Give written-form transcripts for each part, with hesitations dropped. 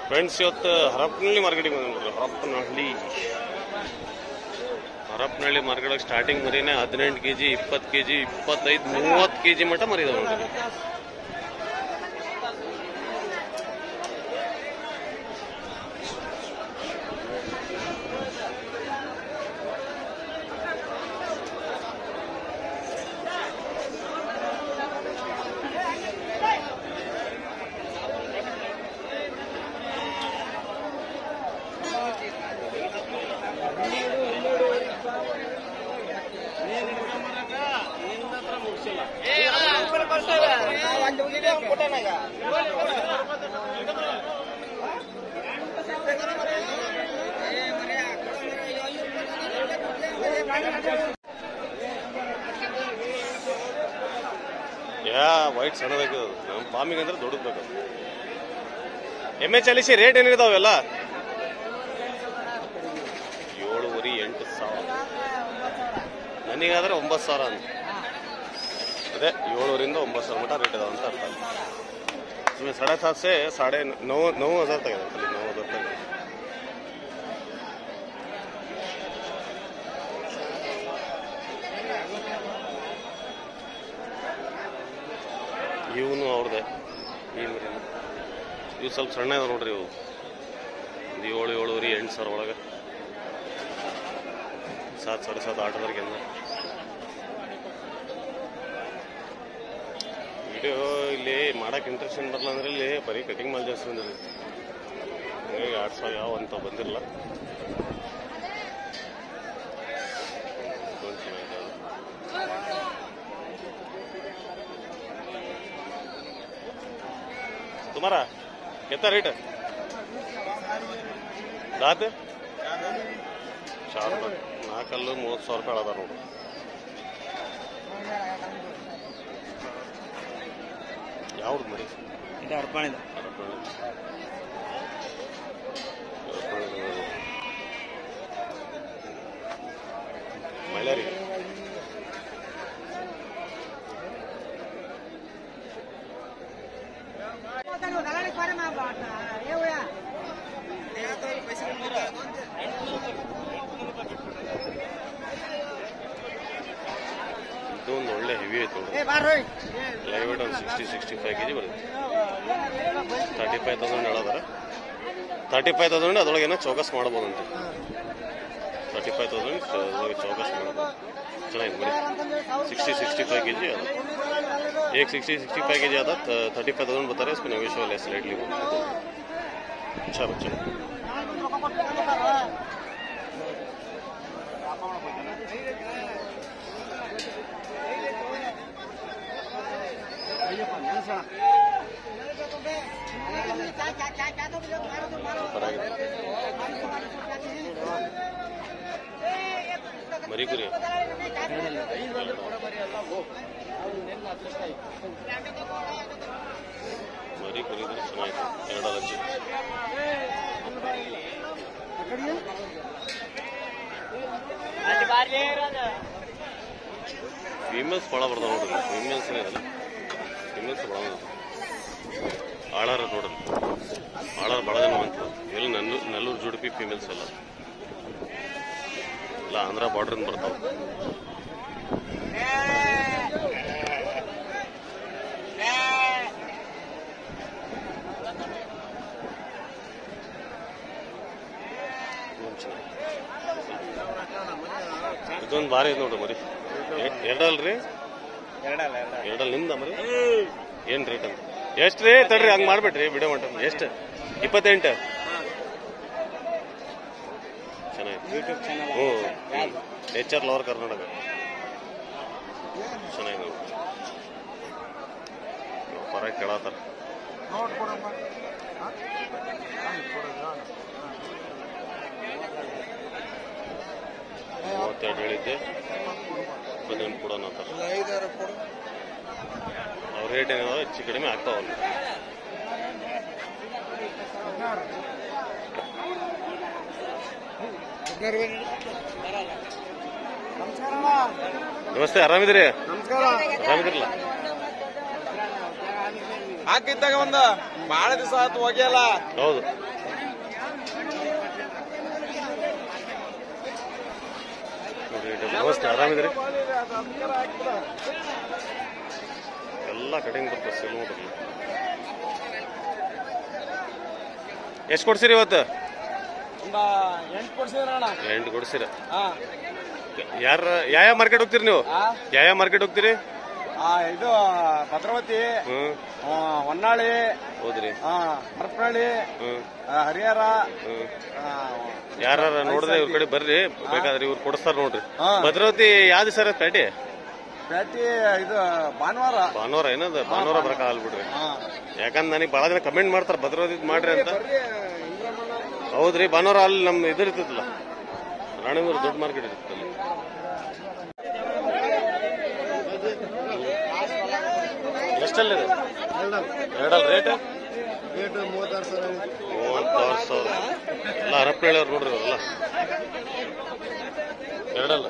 Friends, ಇವತ್ತು ಹರಪನಹಳ್ಳಿ ಮಾರ್ಕೆಟಿಗೆ ಬಂದ್ರಿ. ಹರಪನಹಳ್ಳಿ ಮಾರ್ಕೆಟ್ ಸ್ಟಾರ್ಟಿಂಗ್ ಮರಿನೇ 18 kg, 20 kg, 25, 30 kg ಮಟ್ಟ ಮರಿದಾವೆ ನೋಡ್ರಿ. ವೈಟ್ ಸಣ್ಣದಾಗಿ ನಮ್ಮ ಫಾರ್ಮಿಂಗ್ ಅಂದ್ರೆ ದೊಡ್ಡದು ಬೇಕು. ಎಮ್ಮೆ ಚಾಲಿಸಿ ರೇಟ್ ಏನಿದಾವೆಲ್ಲ 7,500, 8,000. ನನಗಾದ್ರೆ 9,000 ಅಂತ. ಅದೇ 7,000 ರಿಂದ 9,000 ಮಟ್ಟ ರೇಟ್ ಇದಾವೆ ಅಂತ ಅರ್ಥ. इसमें 7,500 से 9,500 तक है. खाली 9,000 तक. ಇವನು ಅವ್ರದ್ದೆ ಈ ಮರಿ. ಇವು ಸ್ವಲ್ಪ ಸಣ್ಣ ಇದಾವೆ ನೋಡ್ರಿ. ಇವು 7,500, 8,000 ಒಳಗೆ 7, 7.5, 8,000 ಅಂದ. ವಿಡಿಯೋ ಇಲ್ಲಿ ಮಾಡಕ್ಕೆ ಇಂಟ್ರೆಸ್ಟ್ ಏನು ಬರಲ್ಲ ಅಂದ್ರೆ ಇಲ್ಲಿ ಬರೀ ಕಟಿಂಗ್ ಮಾಲ್ ಜಾಸ್ತಿ ಬಂದಿರಿ. ಹಂಗಾಗಿ 2,000 ಯಾವ ಅಂತ ಬಂದಿರಲ್ಲ. तुम्हारा कितना रेट है? दात 4 ರೂಪಾಯಿ. 4 30,000 ರೂಪಾಯಿ ಅದ ನೋಡು. ಯಾವ್ದು ಮರಿ? ಇದು ಹರಪನಹಳ್ಳಿ. ಮೈಲಾರಿ ಇದು ಒಂದು ಒಳ್ಳೆ ಹೆವಿ ಆಯ್ತು. ಲೈವ್ ವೇಟ್ ಒಂದು 60-65 kg ಬರುತ್ತೆ. 35,000 ಹೇಳೋದಾರ. 35,000 ಅದರೊಳಗೇನೋ ಚೌಕಸ್ ಮಾಡ್ಬೋದಂತೆ. 35,000 ಅದರೊಳಗೆ ಚೌಕಸ್ ಮಾಡ್ಬೋದು. ಚೆನ್ನಾಗಿದೆ ಬರೀ 60-65 kg ಅದ. एक 60-65 kg आता. 35,000 बता रहे हैं. इसमें नेगोशिएबल है स्लाइटली. अच्छा बच्चा. मरी कुरी ಮರಿ ಕುರಿದ್ರೆ ಚೆನ್ನಾಗಿತ್ತು. 2 ಲಕ್ಷ. ಫೀಮೇಲ್ಸ್ ಭಾಳ ಬರ್ತಾವ ನೋಡ್ರಿ. ಫೀಮೇಲ್ಸ್ ಇರಲ್ಲ, ಫೀಮೇಲ್ಸ್ ಭಾಳ ಆಳಾರ ನೋಡ್ರಿ. ಆಳಾರ ಭಾಳ ಜನ ಬಂತು. ಇವೆಲ್ಲ ನಲ್ಲೂರು ಜುಡುಪಿ ಫೀಮೇಲ್ಸ್ ಎಲ್ಲ ಆಂಧ್ರ ಬಾರ್ಡ್ರಿಂದ ಬರ್ತಾವೆ. ಇದೊಂದು ಭಾರಿ ಐತೆ ನೋಡ್ರಿ ಮರಿ. 2 ಅಲ್ರಿ? 2 ನಿಮ್ದ ಮರಿ? ಏನ್ ರೇಟ್ ಅಂತ? ಎಷ್ಟು ರೀ? ತಡ್ರಿ ಹಂಗೆ ಮಾಡ್ಬೇಡ್ರಿ ವಿಡಿಯೋ ಮಾಡ. ಎಷ್ಟು? 28. ಚೆನ್ನಾಗಿದೆ. ಹ್ಞೂ, ನೇಚರ್ ಲವರ್ ಕರ್ನಾಟಕ. ಚೆನ್ನಾಗಿದೆ. ಪರ ಕೇಳತ್ತಾರ. 32 ಹೇಳಿದ್ದೆ. 28 ಕೊಡೋಣ ಅಂತಾರೆ. ಅವ್ರ ರೇಟ್ ಏನಿದಾವೆ ಹೆಚ್ಚು ಕಡಿಮೆ ಆಗ್ತಾವಲ್ಲ. ನಮಸ್ತೆ, ಆರಾಮಿದ್ದೀರಿ? ಆರಾಮಿದ್ರಲ್ಲ? ಹಾಕಿದ್ದಾಗ ಒಂದು ಬಹಳ ದಿವಸ ಆಯ್ತು ಹೋಗಿಯಲ್ಲ. ಹೌದು. ನಮಸ್ತೆ, ಆರಾಮಿದ್ರಿ? ಎಲ್ಲ ಕಟಿಂಗ್ ಪರ್ಪಸ್ ಎಲ್ಲ ನೋಡ್ರಿ. ಎಷ್ಟು ಕೊಡ್ಸಿರಿ ಇವತ್ತು? 8 ಕೊಡ್ಸಿದ್ರಣ್ಣ. 8 ಕೊಡ್ಸಿರ. ಯಾವ ಮಾರ್ಕೆಟ್ ಹೋಗ್ತೀರಿ ನೀವು? ಯಾವ ಮಾರ್ಕೆಟ್ ಹೋಗ್ತೀರಿ? ಇದು ಭದ್ರಾವತಿ, ಹೊನ್ನಾಳಿ, ಹೌದ್ರಿ, ಹರಪನಹಳ್ಳಿ, ಹರಿಹರ. ಯಾರ ನೋಡಿದ್ರೆ ಇವ್ರ ಕಡೆ ಬರ್ರಿ, ಬೇಕಾದ್ರೆ ಇವ್ರು ಕೊಡಿಸ್ತಾರ ನೋಡ್ರಿ. ಭದ್ರಾವತಿ ಯಾವ್ದು ಸರ್ ಪೇಟೆ? ಇದು ಭಾನುವಾರ ಏನದ? ಭಾನುವಾರ ಬರಕ ಬಿಡ್ರಿ. ಯಾಕಂದ್ರೆ ನನಗೆ ಬಹಳ ಜನ ಕಮೆಂಟ್ ಮಾಡ್ತಾರ ಭದ್ರಾವತಿ ಮಾಡ್ರಿ ಅಂತ. ಹೌದ್ರಿ, ಭಾನುವಾರ ಅಲ್ಲಿ ನಮ್ ಇದಿರ್ತದಲ್ಲ, ರಾಣಿಮೂರು ದೊಡ್ಡ ಮಾರ್ಕೆಟ್ ಇರ್ತಲ್ಲ. ಎಷ್ಟಲ್ಲಿದೆ? 2 ರೇಟ್ 36,000. ಎಲ್ಲ ಹರಪನಹಳ್ಳಿಯವ್ರು ನೋಡ್ರಿ, ಅವರೆಲ್ಲ 2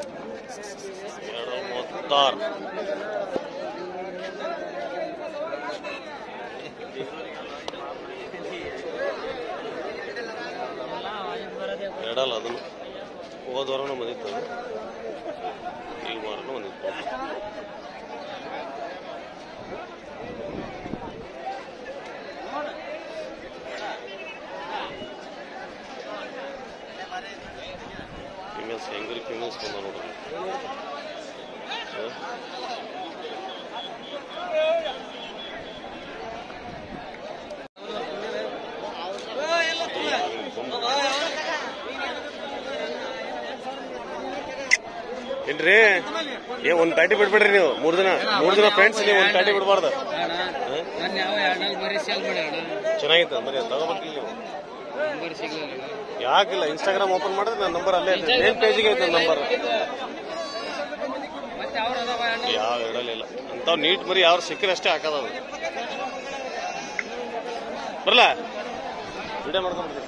36. ಅದನ್ನು ಹೋದ ವಾರನೂ ಬಂದಿತ್ತು, ಈ ವಾರನೂ ಬಂದಿತ್ತು. ಫಿಮೇಲ್ಸ್ ಹೆಂಗ್ರಿ ಫಿಮೇಲ್ಸ್ ಬಂದ ನೋಡ್ರಿ. ಏನ್ರಿ ಒಂದ್ ಪ್ಯಾಟಿ ಬಿಡ್ಬೇಡ್ರಿ ನೀವು. 3 ದಿನ ಫ್ರೆಂಡ್ಸ್, ನೀವು ಒಂದ್ ಪ್ಯಾಟಿ ಬಿಡ್ಬಾರ್ದು. ಚೆನ್ನಾಗಿತ್ತು ಮರಿ, ತಗೋಬೇಕಿಲ್ಲ ನೀವು. ಯಾಕಿಲ್ಲ, ಇನ್ಸ್ಟಾಗ್ರಾಮ್ ಓಪನ್ ಮಾಡಿದ್ರೆ ನನ್ನ ನಂಬರ್ ಅಲ್ಲೇ ಐತೆ, ಮೇನ್ ಪೇಜಿಗೆ ಐತೆ ನನ್ನ ನಂಬರ್. ಯಾವ ಇಡಲಿಲ್ಲ ಅಂತಾವ್ ನೀಟ್ ಮರಿ, ಯಾರು ಸಿಕ್ಕಿದ್ರೆ ಅಷ್ಟೇ ಹಾಕೋದು. ಬರಲ್ಲ ವಿಡಿಯೋ ಮಾಡ್ಕೊಂಡ್ಬಿಡ್ತೀವಿ.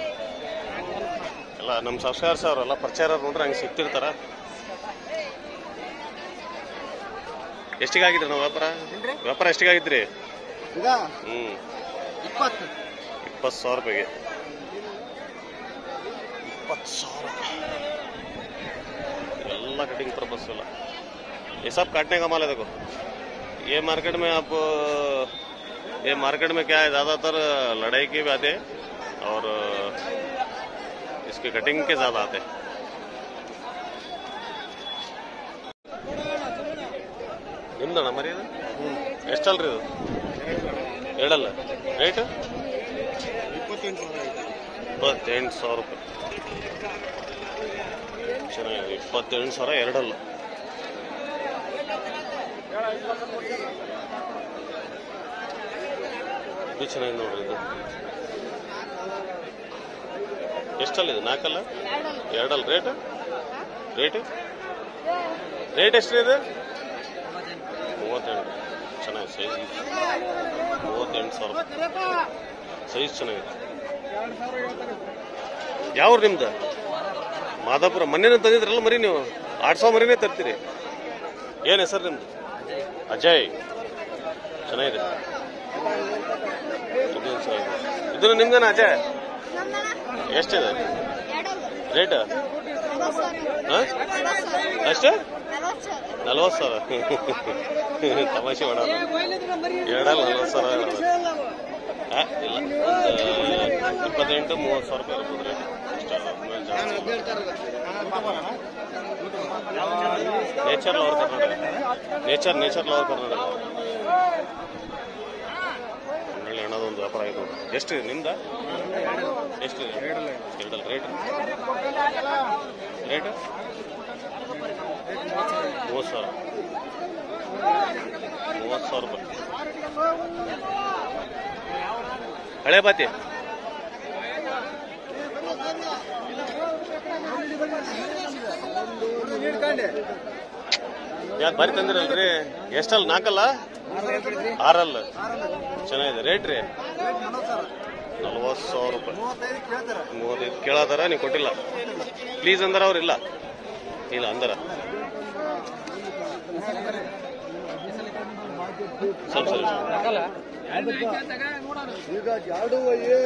ಎಲ್ಲ ನಮ್ಮ ಸಬ್ಸ್ಕ್ರೈಬರ್ಸ್ ಅವರೆಲ್ಲ ಪರಿಚಯ ನೋಡ್ರಿ, ಹಂಗೆ ಸಿಕ್ತಿರ್ತಾರ. ಎಷ್ಟಿಗಾಗಿದ್ರಿ ನಾವು ವ್ಯಾಪಾರ ಎಷ್ಟಿಗಾಗಿದ್ರಿ? 20,000 ರೂಪಾಯಿಗೆ. 20,000 ಎಲ್ಲ कटिंग पर्पस वाला, ये सब काटने का माल है। देखो ये मार्केट में आप, ये मार्केट में क्या है, ज़्यादातर लड़ाई के भी आते हैं और इसके कटिंग के ज़्यादा आते हैं। ನಿಮ್ದಣ್ಣ ಮರಿ ಇದು? ಎಷ್ಟಲ್ರಿ ಇದು? 2 ರೇಟ್ 28,000 ರೂಪಾಯಿ. ಚೆನ್ನಾಗಿದೆ, 28,000 2. ಇದು ಚೆನ್ನಾಗಿದೆ ನೋಡ್ರಿ. ಇದು ಎಷ್ಟಲ್ಲಿದೆ? 4 2 ರೇಟ್ ಎಷ್ಟ್ರಿ ಇದು? 38. ಚೆನ್ನಾಗಿದೆ ಸೈಜ್. 38,000 ಸೈಜ್ ಚೆನ್ನಾಗಿದೆ. ಯಾವ್ರು ನಿಮ್ದು? ಮಾದಾಪುರ. ಮೊನ್ನೆ ತಂದಿದ್ರಲ್ಲ ಮರಿ ನೀವು, 800 ಮರಿನೇ ತರ್ತೀರಿ. ಏನು ಹೆಸರು ನಿಮ್ದು? ಅಜಯ್. ಚೆನ್ನಾಗಿದೆ. ಇದು ನಿಮ್ದೇನ ಅಜಯ್? ಎಷ್ಟಿದೆ ರೇಟ್? ಅಷ್ಟೇ? 40,000. ತಮಾಷೆ ಮಾಡೋದು. 40,000 ಇಲ್ಲ, ಒಂದು 28-30,000 ರೂಪಾಯಿ ಇರ್ಬೋದು rate. Nature lover Karnataka. Nature lover Karnataka. ಒಳ್ಳೆ ಹಣದೊಂದು ವ್ಯಾಪಾರ ಆಯಿತು. ಎಷ್ಟು ನಿಮ್ದ? ಎಷ್ಟು? 2 ರೇಟ್ 30,000. 30,000 ರೂಪಾಯಿ. ಹಳೆ ಬಾತಿ ಯಾಕೆ ಬಾರಿ ತಂದಿರಲ್ರಿ? ಎಷ್ಟಲ್ಲ? 4 6 ಚೆನ್ನಾಗಿದೆ. ರೇಟ್ ರೀ 40,000 ರೂಪಾಯಿ. 35 ಕೇಳತ್ತಾರ, ನೀವು ಕೊಟ್ಟಿಲ್ಲ. ಪ್ಲೀಸ್ ಅಂದಾರ ಅವ್ರು? ಇಲ್ಲ ಅಂದಾರ. ಸ್ವಲ್ಪ ಈಗ ಜಾಡು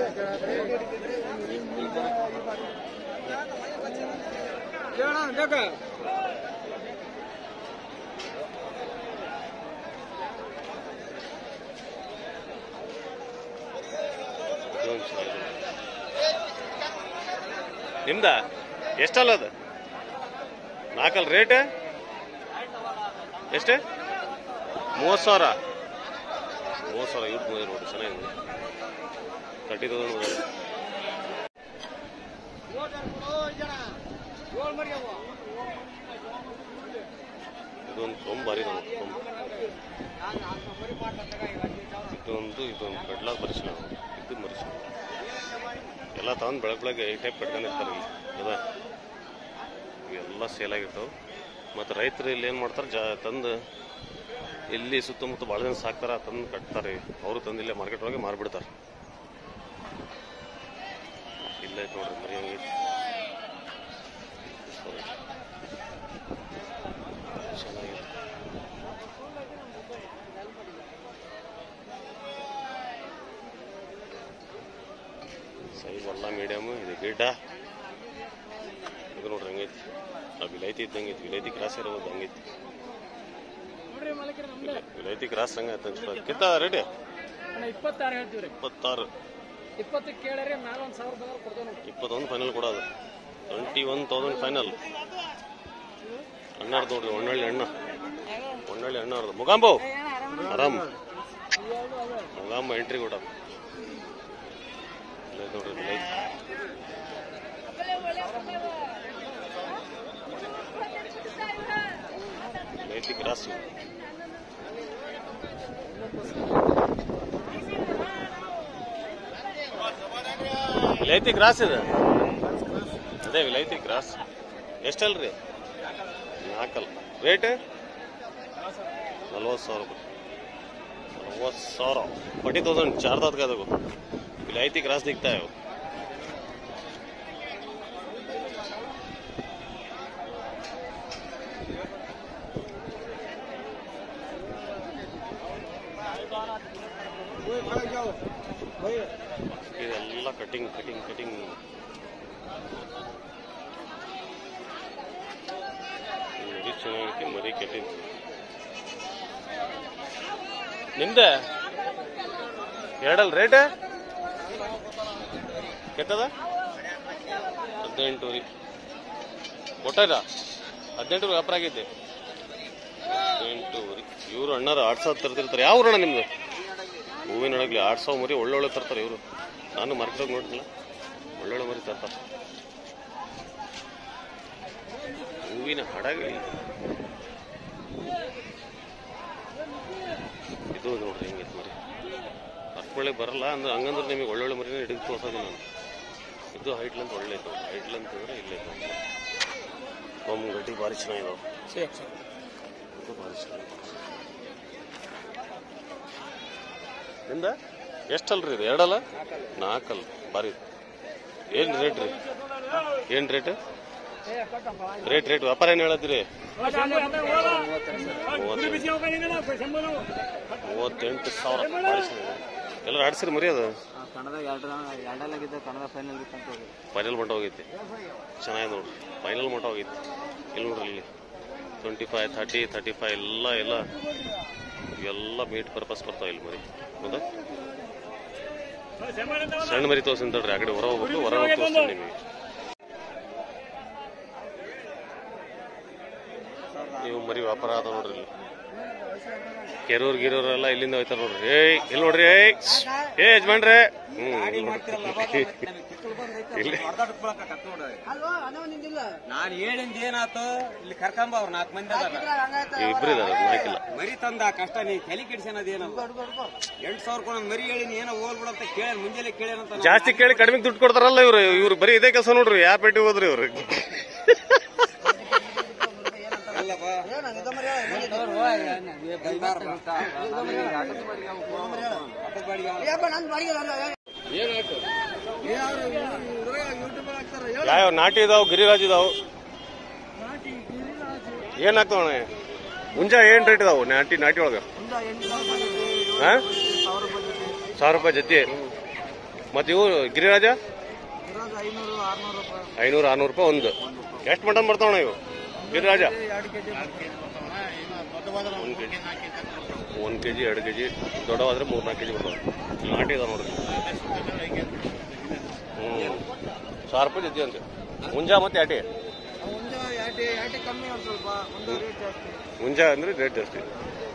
ನಿಮ್ದ ಎಷ್ಟಲ್ಲ ಅದು ನಾಲ್ಕಲ್ ರೇಟ್ ಎಷ್ಟು 30,000 ಇವ್ರು ನೋಡಿ ಚೆನ್ನಾಗಿದೆ 30,000 ಇದೊಂದು ಕೊಂಬ್ ಬಾರಿ ಇದೊಂದು ಕಡ್ಲಾಗ ಮರಿಸಿನ ಇದು ಮರಿಸಿನ ಎಲ್ಲ ತಗೊಂಡು ಬೆಳಗ್ಗೆ ಈ ಟೈಪ್ ಕಟ್ಕೊಂಡಿರ್ತಾರೆ ಇಲ್ಲಿ ಅದ ಇವೆಲ್ಲ ಸೇಲ್ ಆಗಿರ್ತಾವೆ ಮತ್ತು ರೈತರು ಇಲ್ಲಿ ಏನು ಮಾಡ್ತಾರೆ ತಂದು ಇಲ್ಲಿ ಸುತ್ತಮುತ್ತ ಭಾಳ ಜನ ಸಾಕ್ತಾರೆ ತಂದು ಕಟ್ತಾರೆ ಅವರು ತಂದು ಇಲ್ಲೇ ಮಾರ್ಕೆಟ್ ಒಳಗೆ ಮಾರ್ಬಿಡ್ತಾರೆ ಇಲ್ಲೇ ನೋಡ್ರಿ ಮರಿ ಹಂಗೈತಿ ಚೆನ್ನಾಗಿದೆ ಸೈಜ್ ಎಲ್ಲ ಮೀಡಿಯಮು ಇದು ಗಿಡ್ಡ ಇದು ನೋಡ್ರಿ ಹಂಗೈತಿ ಆ ವಿಲೈತಿ ಇದ್ದಂಗೆ ಐತಿ ವಿಲೈತಿ ಕ್ರಾಸ್ ಇರೋದು ಹಂಗೈತಿ ವಿಲೈತಿ ಕ್ರಾಸ್ ಹಂಗ ಕಿತ್ತ ರೇಟ್ 26 ಹೇಳ್ತೀವಿ 26 20 ಕೇಳ್ರಿ ಮ್ಯಾಲ 1,000 ಕೊಡ್ತೇವೆ 21 ಫೈನಲ್ ಕೊಡೋದು 21,000 ಫೈನಲ್ ಅಣ್ಣಾರ್ದು ನೋಡ್ರಿ ಒಣ್ಣಳ್ಳಿ ಅಣ್ಣಾರ್ದು ಮುಗಾಂಬು ಆರಾಮ್ ಮುಗಾಂಬ ಎಂಟ್ರಿ ಕೊಡ ನೋಡ್ರಿ ವಿಲೈತಿ ಕ್ರಾಸ್ ವಿಲೈತಿ ಕ್ರಾಸ್ ಇದೆ ಅದೇ ವಿಲೈತಿ ಕ್ರಾಸ್ ಎಷ್ಟಲ್ರಿ 4 ರೇಟ್ 40,000 40,000 4 दांत का देखो विलायती क्रास दिखता है वो ಇದೆಲ್ಲ ಕಟಿಂಗ್ ಮರಿ ಚೆನ್ನಾಗೈತಿ ಮರಿ ಕೆಟ್ಟಿದ್ದು ನಿಮ್ದೆ ಎರಡಲ್ ರೇಟ್ ಕೆಟ್ಟದ 18 ಕೊಟ್ಟಾರ 18 ವ್ಯಾಪಾರ ಆಗೈತೆ 18 ಇವರು ಅಣ್ಣಾರ 8,000 ತರ್ತಿರ್ತಾರೆ ಯಾವ ಊರಣ್ಣ ನಿಮ್ದು ಹೂವಿನ ಹಡಗ್ಲಿ 8,000 ಮರಿ ಒಳ್ಳೊಳ್ಳೆ ತರ್ತಾರೆ ಇವರು ನಾನು ಮಾರ್ಕೆಟಾಗ ನೋಡಿಲ್ಲ ಒಳ್ಳೊಳ್ಳೆ ಮರಿ ತರ್ತಾರೆ ಹೂವಿನ ಹಡಗಲಿ ಇದು ನೋಡ್ರಿ ಹೆಂಗೈತೆ ಮರಿ ಅರ್ಕೊಳ್ಳೆ ಬರಲ್ಲ ಅಂದ್ರೆ ಹಂಗಂದ್ರೆ ನಿಮಗೆ ಒಳ್ಳೊಳ್ಳೆ ಮರಿನ ಹಿಡಿದು ತೋರ್ಸೋದು ನಾನು ಇದು ಹೈಟ್ಲಂತ ಒಳ್ಳೆ ಇತ್ತು ಹೈಟ್ಲಂತ ಅಂದ್ರೆ ಇಲ್ಲೇ ಒಮ್ಮ ಗಡ್ಡಿ ಭಾರಿ ಚೆನ್ನಾಗಿದಾವೆ ಇದು ಭಾರಿ ಚೆನ್ನಾಗಿದೆ ನಿಂದ ಎಷ್ಟಲ್ರಿ ಇದು ಎರಡಲ್ಲ 4 ಭಾರಿ ಏನು ರೇಟ್ ರೀ ಏನು ರೇಟ್ ವ್ಯಾಪಾರ ಏನು ಹೇಳತ್ತೀರಿ 38,000 ಎಲ್ಲರೂ ಆಡ್ಸಿರಿ ಮರಿ ಅದು ಫೈನಲ್ ಮಟ್ಟ ಹೋಗೈತಿ ಚೆನ್ನಾಗಿದೆ ನೋಡ್ರಿ ಫೈನಲ್ ಮಟ್ಟ ಹೋಗೈತಿ ಇಲ್ಲಿ ನೋಡ್ರಿ ಇಲ್ಲಿ 25, 30, 35 ಎಲ್ಲ ಮೀಟ್ ಪರ್ಪಸ್ ಬರ್ತಾವ ಇಲ್ಲಿ ಮರಿ ಹೌದಾ ಸಣ್ಣ ಮರಿ ತೋರಿಸಿಂತಡ್ರಿ ಆ ಕಡೆ ಹೊರ ಹೋಗ್ಬೇಕು ಹೊರ ಹೋಗಿ ತೋರಿಸ್ತೀನಿ ನಿಮಗೆ ನೀವು ಮರಿ ವ್ಯಾಪಾರ ಅದ ನೋಡ್ರಿ ಇಲ್ಲಿ ಕೆರೂರ್ ಗಿರೋರೆಲ್ಲ ಇಲ್ಲಿಂದ ಹೋಯ್ತಾರ ನೋಡ್ರಿ ಇಲ್ಲಿ ನೋಡ್ರಿ ಯಜಮಾನ್ರೆ ನಾನು ಹೇಳಿಂದ ಏನಾಯ್ತು ಇಲ್ಲಿ ಕರ್ಕೊಂಬ ಅವ್ರು 4 ಮಂದಿ ಇಬ್ರು ಇದಾರೆ ನಾಕಿಲ್ಲ ಮರಿ ತಂದ ಕಷ್ಟ ನೀ ತಲೆ ಕೆಡಿಸೋದೇನ 8,000 ಕೊಡ ಮರಿ ಹೇಳಿ ಏನೋ ಹೋಗ್ಬಿಡಂತ ಕೇಳ ಮುಂಜಾನೆ ಕೇಳೇನಂತ ಜಾಸ್ತಿ ಕೇಳಿ ಕಡಿಮೆ ದುಡ್ಡು ಕೊಡ್ತಾರಲ್ಲ ಇವ್ರು ಬರೀ ಇದೇ ಕೆಲಸ ನೋಡ್ರಿ ಯಾವ ಪೇಟೆ ಹೋದ್ರಿ ಇವ್ರು ಯಾವ ನಾಟಿ ಇದಾವ್ ಗಿರಿರಾಜ್ ಇದಾವ್ ಏನಾಗ್ತಾವಣ್ಣ ಮುಂಜಾ ಏನ್ ರೇಟ್ ಇದಾವ್ ನಾಟಿ ಒಳಗ 1000 ರೂಪಾಯಿ ಜೊತೆ. ಮತ್ತು ಇವು ಗಿರಿರಾಜ 500-600 ರೂಪಾಯಿ ಒಂದು. ಎಷ್ಟು ಮಟನ್ ಬರ್ತಾವಣ ಇವು ಗಿರಿರಾಜ? 1 kg 2 kg ದೊಡ್ಡವಾದ್ರೆ 3-4 kg ಬರ್ತಾವೆ. ನಾಟಿ ಇದಾವೆ ನೋಡ್ರಿ. 1000 ರೂಪಾಯಿ ಜೊತೆ ಅಂತೆ. ಮುಂಜಾ ಮತ್ತೆ ಯಾಟಿ ಕಮ್ಮಿ ಒಂದು ಸ್ವಲ್ಪ, ಮುಂಜಾ ಮುಂಜಾ ಅಂದ್ರೆ ರೇಟ್ ಜಾಸ್ತಿ.